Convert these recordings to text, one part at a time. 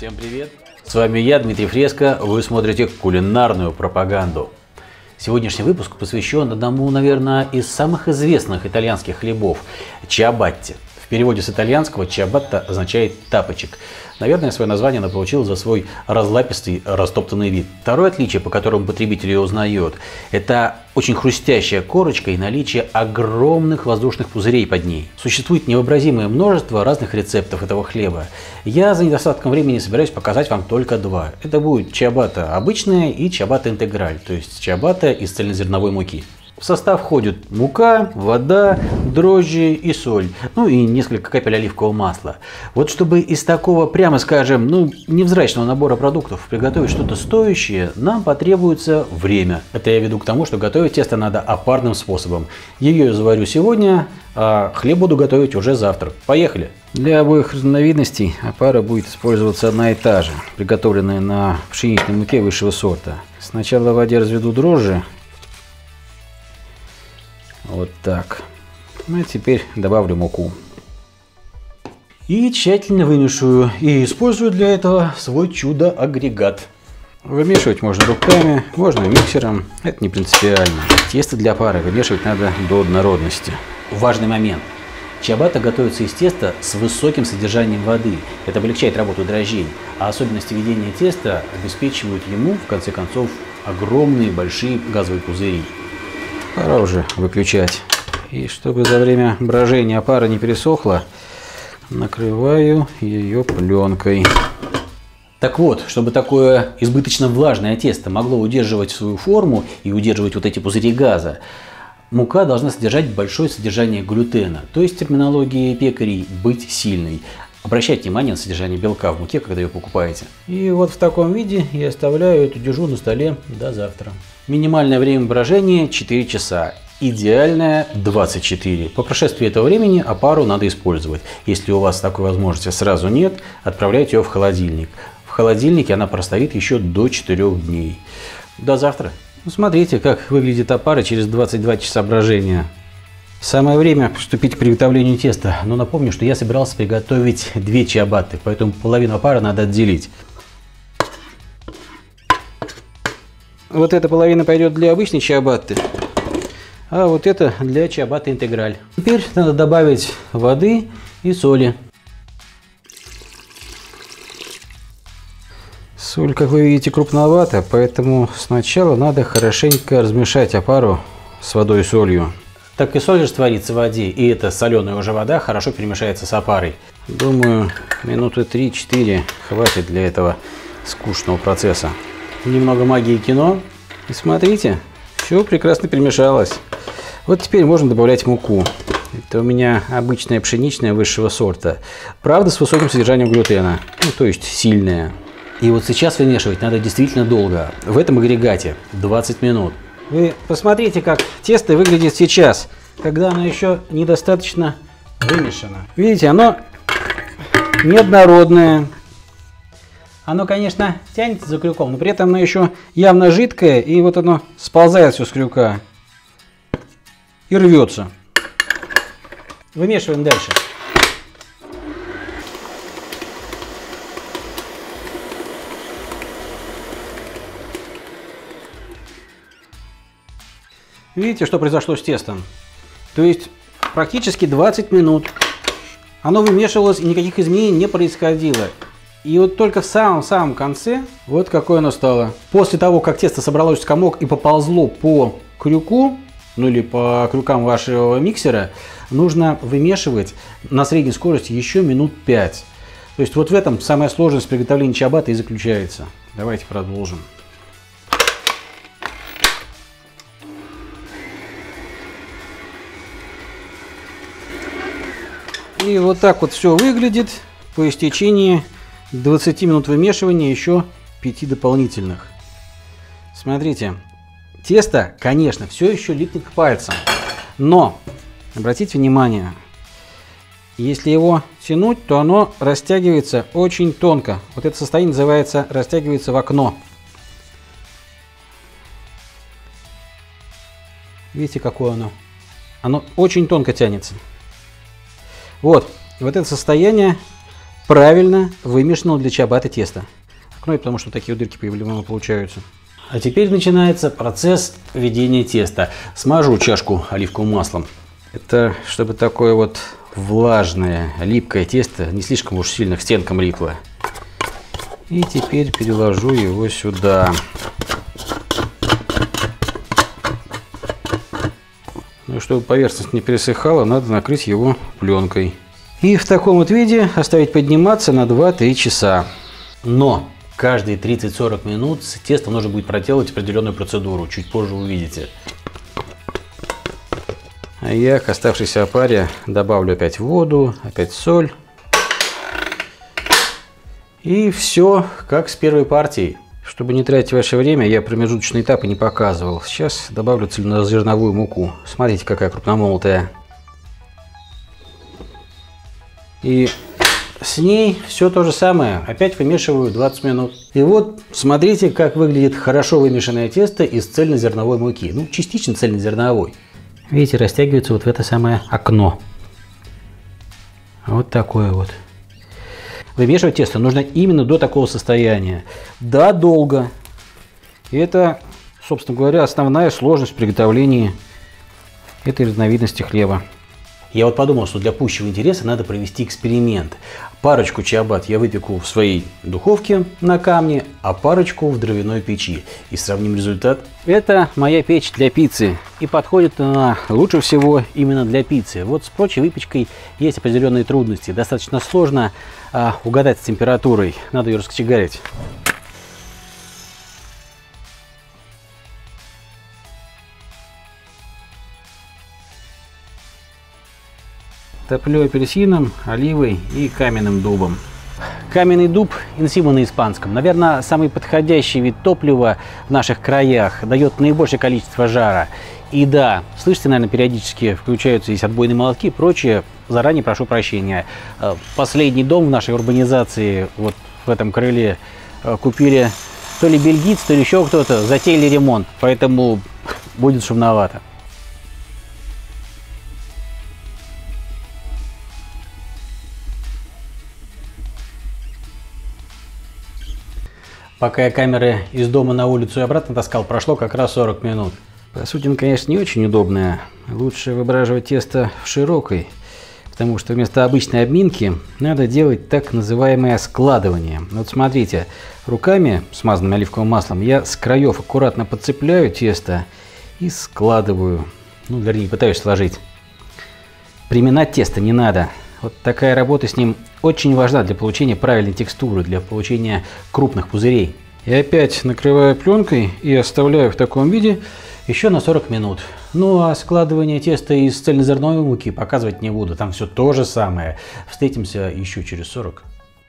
Всем привет! С вами я, Дмитрий Фреско, вы смотрите кулинарную пропаганду. Сегодняшний выпуск посвящен одному, наверное, из самых известных итальянских хлебов – чиабатте. В переводе с итальянского чиабатта означает «тапочек». Наверное, свое название она получила за свой разлапистый, растоптанный вид. Второе отличие, по которому потребитель ее узнает, это очень хрустящая корочка и наличие огромных воздушных пузырей под ней. Существует невообразимое множество разных рецептов этого хлеба. Я за недостатком времени собираюсь показать вам только два. Это будет чиабатта обычная и чиабатта интеграль, то есть чиабатта из цельнозерновой муки. В состав входит мука, вода, дрожжи и соль, ну и несколько капель оливкового масла. Вот чтобы из такого, прямо скажем, невзрачного набора продуктов приготовить что-то стоящее, нам потребуется время. Это я веду к тому, что готовить тесто надо опарным способом. Ее я заварю сегодня, а хлеб буду готовить уже завтра. Поехали! Для обоих разновидностей опара будет использоваться одна и та же, приготовленная на пшеничной муке высшего сорта. Сначала в воде разведу дрожжи. Вот так. Ну и теперь добавлю муку. И тщательно вымешиваю. И использую для этого свой чудо-агрегат. Вымешивать можно руками, можно миксером. Это не принципиально. Тесто для опары вымешивать надо до однородности. Важный момент. Чиабатта готовится из теста с высоким содержанием воды. Это облегчает работу дрожжей. А особенности ведения теста обеспечивают ему, в конце концов, огромные большие газовые пузыри. Пора уже выключать. И чтобы за время брожения опара не пересохла, накрываю ее пленкой. Так вот, чтобы такое избыточно влажное тесто могло удерживать свою форму и удерживать вот эти пузыри газа, мука должна содержать большое содержание глютена, то есть в терминологии пекарей быть сильной. Обращайте внимание на содержание белка в муке, когда ее покупаете. И вот в таком виде я оставляю эту держу на столе до завтра. Минимальное время брожения 4 часа, идеальное 24. По прошествии этого времени опару надо использовать. Если у вас такой возможности сразу нет, отправляйте ее в холодильник. В холодильнике она простоит еще до 4 дней. До завтра. Смотрите, как выглядит опара через 22 часа брожения. Самое время приступить к приготовлению теста. Но напомню, что я собирался приготовить 2 чиабатты, поэтому половину опары надо отделить. Вот эта половина пойдет для обычной чиабатты, а вот это для чиабатты интеграль. Теперь надо добавить воды и соли. Соль, как вы видите, крупновата, поэтому сначала надо хорошенько размешать опару с водой и солью. Так и соль растворится в воде, и эта соленая уже вода хорошо перемешается с опарой. Думаю, минуты 3-4 хватит для этого скучного процесса. Немного магии кино. И смотрите, все прекрасно перемешалось. Вот теперь можно добавлять муку. Это у меня обычная пшеничная высшего сорта. Правда, с высоким содержанием глютена. То есть сильная. И вот сейчас вымешивать надо действительно долго. В этом агрегате 20 минут. Вы посмотрите, как тесто выглядит сейчас, когда оно еще недостаточно вымешано. Видите, оно неоднородное. Оно, конечно, тянется за крюком, но при этом оно еще явно жидкое, и вот оно сползает все с крюка и рвется. Вымешиваем дальше. Видите, что произошло с тестом? То есть практически 20 минут оно вымешивалось, и никаких изменений не происходило. И вот только в самом-самом конце, вот какое оно стало. После того, как тесто собралось в комок и поползло по крюку, ну или по крюкам вашего миксера, нужно вымешивать на средней скорости еще минут 5. То есть вот в этом самая сложность приготовления чиабатты и заключается. Давайте продолжим. И вот так вот все выглядит по истечении 20 минут вымешивания, еще 5 дополнительных. Смотрите, тесто, конечно, все еще липнет к пальцам, но обратите внимание, если его тянуть, то оно растягивается очень тонко. Вот это состояние называется растягивается в окно. Видите, какое оно? Оно очень тонко тянется. Вот это состояние правильно вымешанного для чиабатты теста. Ну и потому что такие вот дырки получаются. А теперь начинается процесс введения теста. Смажу чашку оливковым маслом. Это чтобы такое вот влажное, липкое тесто не слишком уж сильно к стенкам липло. И теперь переложу его сюда. Ну, чтобы поверхность не пересыхала, надо накрыть его пленкой. И в таком вот виде оставить подниматься на 2-3 часа. Но каждые 30-40 минут с тестом нужно будет проделать определенную процедуру. Чуть позже увидите. А я к оставшейся опаре добавлю опять воду, опять соль. И все как с первой партией. Чтобы не тратить ваше время, я промежуточные этапы не показывал. Сейчас добавлю цельнозерновую муку. Смотрите, какая крупномолотая. И с ней все то же самое. Опять вымешиваю 20 минут. И вот смотрите, как выглядит хорошо вымешанное тесто из цельнозерновой муки. Ну, частично цельнозерновой. Видите, растягивается вот в это самое окно. Вот такое вот. Вымешивать тесто нужно именно до такого состояния. Да, долго. И это, собственно говоря, основная сложность в приготовлении этой разновидности хлеба. Я вот подумал, что для пущего интереса надо провести эксперимент. Парочку чиабатт я выпеку в своей духовке на камне, а парочку в дровяной печи. И сравним результат. Это моя печь для пиццы. И подходит она лучше всего именно для пиццы. Вот с прочей выпечкой есть определенные трудности. Достаточно сложно угадать с температурой. Надо ее раскочегарить. Топлю апельсином, оливой и каменным дубом. Каменный дуб – инсима на испанском. Наверное, самый подходящий вид топлива в наших краях, дает наибольшее количество жара. И да, слышите, наверное, периодически включаются здесь отбойные молотки и прочее. Заранее прошу прощения. Последний дом в нашей урбанизации, вот в этом крыле, купили то ли бельгийцы, то ли еще кто-то, затеяли ремонт, поэтому будет шумновато. Пока я камеры из дома на улицу и обратно таскал, прошло как раз 40 минут. Посудина, конечно, не очень удобная. Лучше выбраживать тесто в широкой, потому что вместо обычной обминки надо делать так называемое складывание. Вот смотрите, руками, смазанными оливковым маслом, я с краев аккуратно подцепляю тесто и складываю. Ну, вернее, пытаюсь сложить. Приминать тесто не надо. Вот такая работа с ним очень важна для получения правильной текстуры, для получения крупных пузырей. И опять накрываю пленкой и оставляю в таком виде еще на 40 минут. Ну а складывание теста из цельнозерновой муки показывать не буду, там все то же самое. Встретимся еще через 40.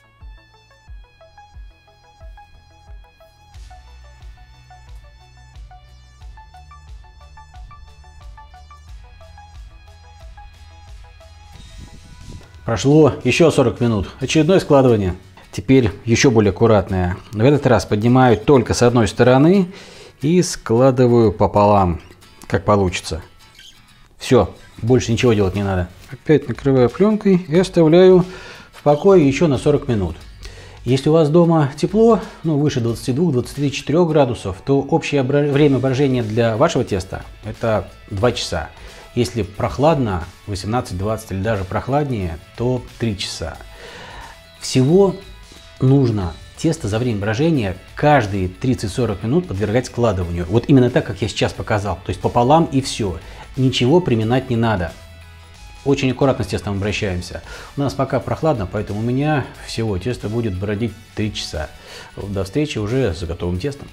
Прошло еще 40 минут. Очередное складывание. Теперь еще более аккуратное. В этот раз поднимаю только с одной стороны и складываю пополам, как получится. Все, больше ничего делать не надо. Опять накрываю пленкой и оставляю в покое еще на 40 минут. Если у вас дома тепло, ну выше 22-24 градусов, то общее время брожения для вашего теста это 2 часа. Если прохладно, 18-20 или даже прохладнее, то 3 часа. Всего нужно тесто за время брожения каждые 30-40 минут подвергать складыванию. Вот именно так, как я сейчас показал. То есть пополам и все. Ничего приминать не надо. Очень аккуратно с тестом обращаемся. У нас пока прохладно, поэтому у меня всего тесто будет бродить 3 часа. До встречи уже с готовым тестом.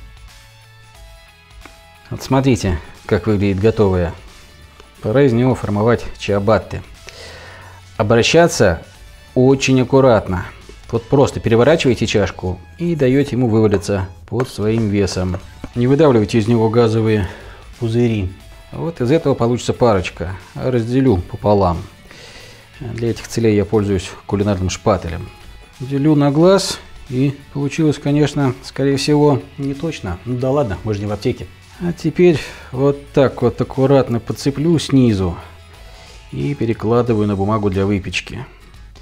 Вот смотрите, как выглядит готовое. Пора из него формовать чиабатты. Обращаться очень аккуратно. Вот просто переворачиваете чашку и даете ему вывалиться под своим весом. Не выдавливайте из него газовые пузыри. Вот из этого получится парочка. Разделю пополам. Для этих целей я пользуюсь кулинарным шпателем. Делю на глаз, и получилось, конечно, скорее всего, не точно. Ну да ладно, мы же не в аптеке. А теперь вот так вот аккуратно подцеплю снизу и перекладываю на бумагу для выпечки.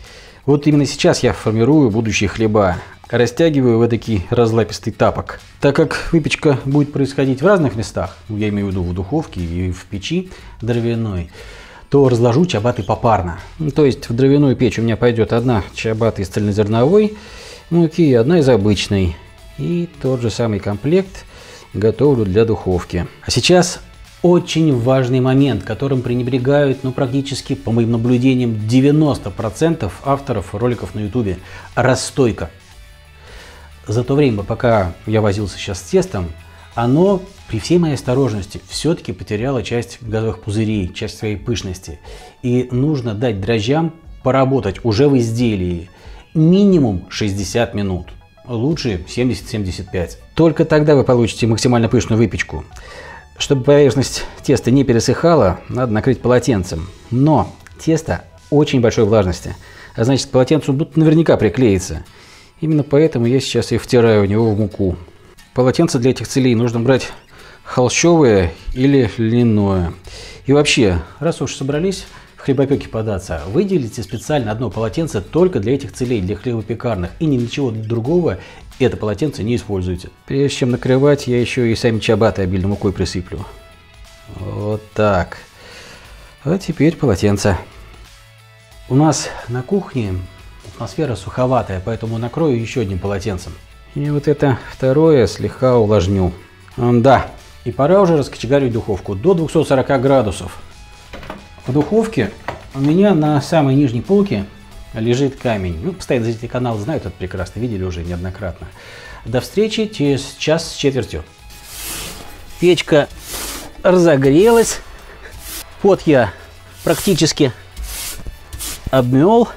Вот именно сейчас я формирую будущие хлеба. Растягиваю в эдакий разлапистый тапок. Так как выпечка будет происходить в разных местах, я имею в виду в духовке и в печи дровяной, то разложу чиабатты попарно. То есть в дровяную печь у меня пойдет одна чиабатта из цельнозерновой муки, одна из обычной. И тот же самый комплект готовлю для духовки. А сейчас очень важный момент, которым пренебрегают, практически, по моим наблюдениям, 90% авторов роликов на YouTube. Расстойка. За то время, пока я возился сейчас с тестом, оно, при всей моей осторожности, все-таки потеряло часть газовых пузырей, часть своей пышности. И нужно дать дрожжам поработать уже в изделии минимум 60 минут. Лучше 70-75. Только тогда вы получите максимально пышную выпечку. Чтобы поверхность теста не пересыхала, надо накрыть полотенцем. Но тесто очень большой влажности, а значит, к полотенцу наверняка приклеится. Именно поэтому я сейчас и втираю в него в муку. Полотенце для этих целей нужно брать холщовое или льняное. И вообще, раз уж собрались в хлебопеке податься, выделите специально одно полотенце только для этих целей, для хлебопекарных, и ни для чего другого это полотенце не используйте. Прежде чем накрывать, я еще и сами чиабатты обильной мукой присыплю. Вот так. А теперь полотенце. У нас на кухне атмосфера суховатая, поэтому накрою еще одним полотенцем. И вот это второе слегка увлажню. Да, и пора уже раскочегарить духовку до 240 градусов. В духовке у меня на самой нижней полке лежит камень. Постоянно зрители канала знают это прекрасно, видели уже неоднократно. До встречи через час с четвертью. Печка разогрелась. Вот я практически обмел.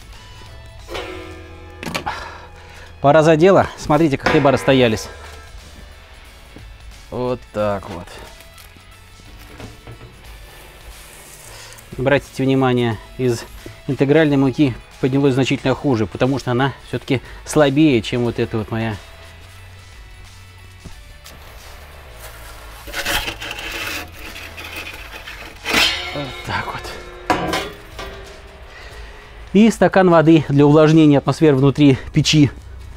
Пора за дело. Смотрите, как хлеба расстоялись. Вот так вот. Обратите внимание, из интегральной муки поднялось значительно хуже, потому что она все-таки слабее, чем вот эта вот моя. Вот так вот. И стакан воды для увлажнения атмосферы внутри печи.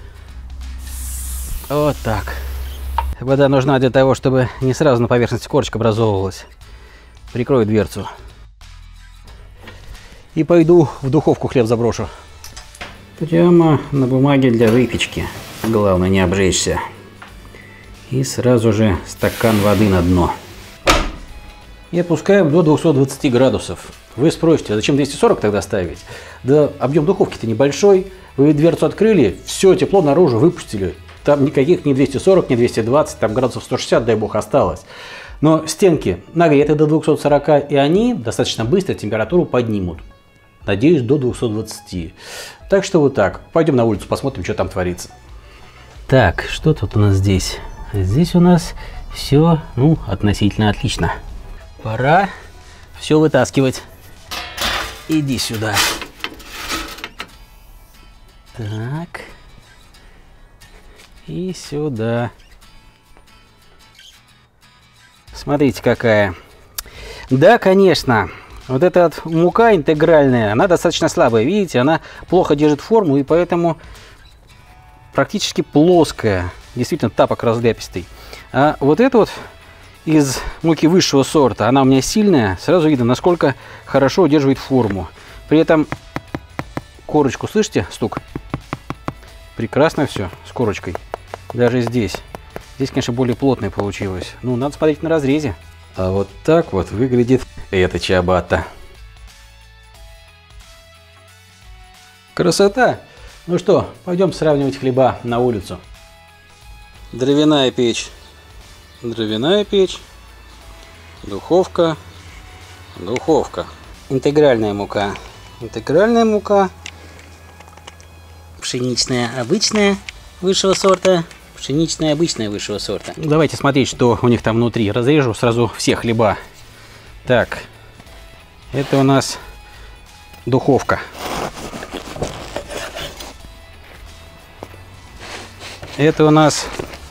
Вот так. Вода нужна для того, чтобы не сразу на поверхности корочка образовывалась. Прикрою дверцу. И пойду в духовку хлеб заброшу. Прямо на бумаге для выпечки. Главное не обжечься. И сразу же стакан воды на дно. И опускаем до 220 градусов. Вы спросите, а зачем 240 тогда ставить? Да объем духовки-то небольшой. Вы дверцу открыли, все тепло наружу выпустили. Там никаких ни 240, ни 220, там градусов 160, дай бог, осталось. Но стенки нагреты до 240, и они достаточно быстро температуру поднимут. Надеюсь, до 220. Так что вот так. Пойдем на улицу, посмотрим, что там творится. Так, что тут у нас здесь? Здесь у нас все, относительно отлично. Пора все вытаскивать. Иди сюда. Так. И сюда. Смотрите, какая. Да, конечно. Вот эта вот мука интегральная, она достаточно слабая. Видите, она плохо держит форму, и поэтому практически плоская. Действительно, тапок разляпистый. А вот это вот из муки высшего сорта, она у меня сильная. Сразу видно, насколько хорошо удерживает форму. При этом корочку, слышите, стук? Прекрасно все с корочкой. Даже здесь. Здесь, конечно, более плотное получилось. Надо смотреть на разрезе. А вот так вот выглядит эта чиабатта. Красота! Ну что, пойдем сравнивать хлеба на улицу. Дровяная печь. Дровяная печь. Духовка. Духовка. Интегральная мука. Интегральная мука. Пшеничная обычная высшего сорта. Пшеничная обычная высшего сорта. Давайте смотреть, что у них там внутри. Разрежу сразу все хлеба. Так, это у нас духовка. Это у нас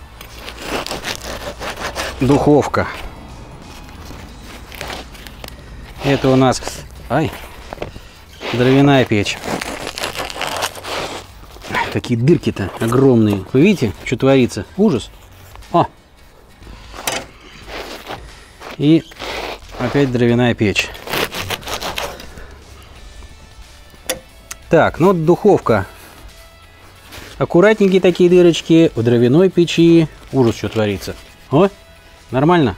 духовка. Это у нас дровяная печь. какие дырки-то огромные. Вы видите, что творится? Ужас. О! И опять дровяная печь. Так, ну вот духовка. Аккуратненькие такие дырочки в дровяной печи. Ужас, что творится. О, нормально.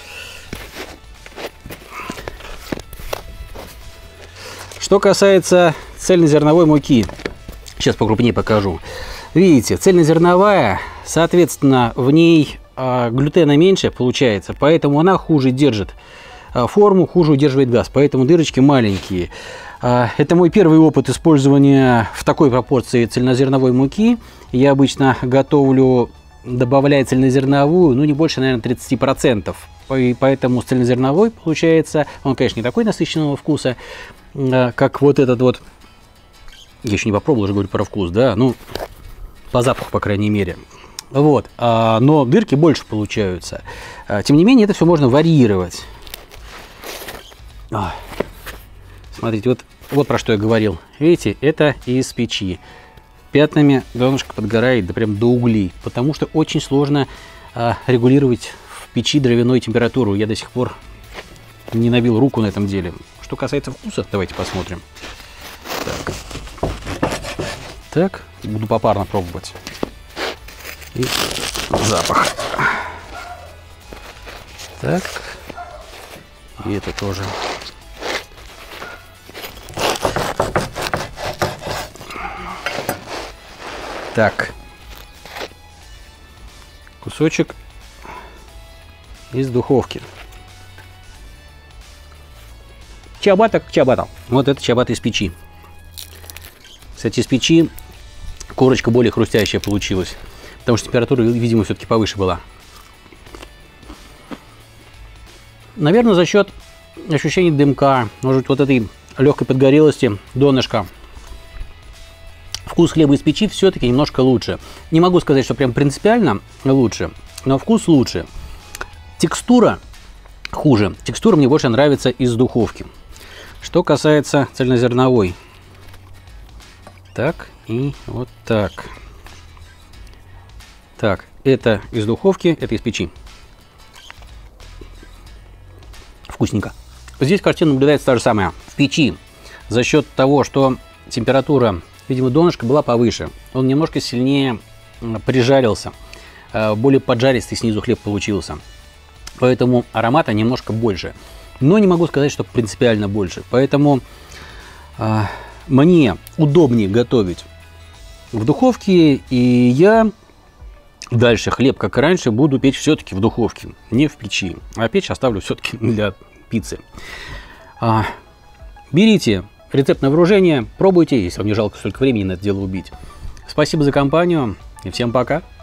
Что касается цельнозерновой муки, сейчас покрупнее покажу. Видите, цельнозерновая, соответственно, в ней глютена меньше получается, поэтому она хуже держит форму, хуже удерживает газ, поэтому дырочки маленькие. Это мой первый опыт использования в такой пропорции цельнозерновой муки. Я обычно готовлю, добавляя цельнозерновую, ну не больше, наверное, 30%. Поэтому с цельнозерновой получается, он, конечно, не такой насыщенного вкуса, как вот этот вот. Я еще не попробовал, уже говорю про вкус, да, ну, по запаху, по крайней мере. Вот, но дырки больше получаются. Тем не менее, это все можно варьировать. Смотрите, вот про что я говорил. Видите, это из печи. Пятнами донышко подгорает, да прям до углей, потому что очень сложно регулировать в печи дровяную температуру. Я до сих пор не набил руку на этом деле. Что касается вкуса, давайте посмотрим. Так, буду попарно пробовать. И запах. Так, и это тоже. Так, кусочек из духовки. Чиабатта к чиабатта. Вот это чиабатта из печи. Кстати, из печи корочка более хрустящая получилась, потому что температура, видимо, все-таки повыше была. Наверное, за счет ощущений дымка, может быть, вот этой легкой подгорелости донышка, вкус хлеба из печи все-таки немножко лучше. Не могу сказать, что прям принципиально лучше, но вкус лучше. Текстура хуже. Текстура мне больше нравится из духовки. Что касается цельнозерновой. Так, и вот так. Так, это из духовки, это из печи. Вкусненько. Здесь картина наблюдается та же самая. В печи за счет того, что температура, видимо, донышка была повыше, он немножко сильнее прижарился, более поджаристый снизу хлеб получился. Поэтому аромата немножко больше. Но не могу сказать, что принципиально больше. Поэтому мне удобнее готовить в духовке, и я дальше хлеб, как и раньше, буду печь все-таки в духовке, не в печи. А печь оставлю все-таки для пиццы. Берите рецепт на вооружение, пробуйте, если вам не жалко столько времени на это дело убить. Спасибо за компанию и всем пока.